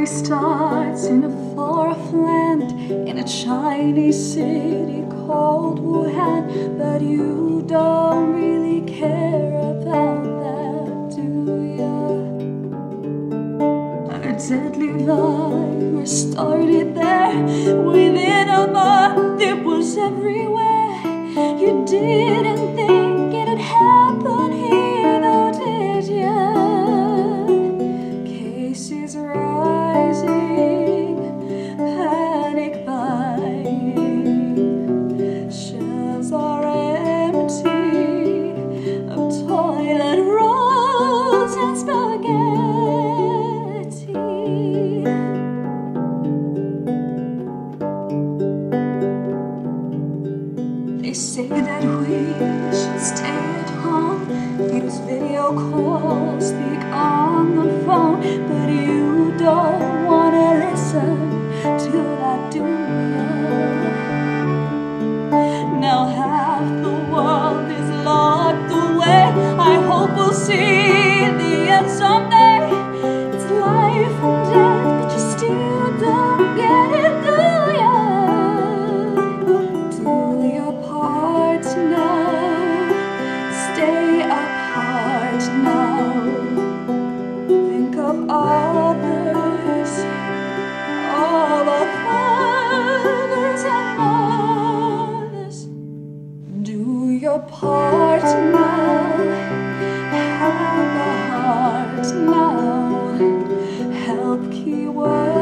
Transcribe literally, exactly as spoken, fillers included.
story starts in a far-off land, in a Chinese city called Wuhan. But you don't really care about that, do ya? A deadly virus started there. Within a month it was everywhere. You didn't think it'd happen here, though, did ya? Cases rising, panic buying, shelves are empty of toilet rolls and spaghetti. They say that we should stay at home, use video calls, speak on the phone. But you don't wanna listen to that, do ya? Now half the world is locked away. I hope we'll see the end someday. It's life and death, but you still don't get it, do ya? Do your part now, stay apart now. Think of others, all the fathers and mothers. Do your part now, have a heart now. Help keep working.